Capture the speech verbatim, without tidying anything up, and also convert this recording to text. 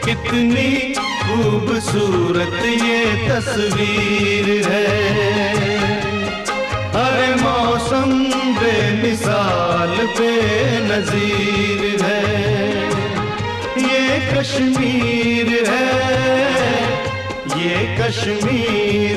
कितनी खूबसूरत ये तस्वीर है। अरे मौसम बेमिसाल बेनज़ीर है। ये कश्मीर है, ये कश्मीर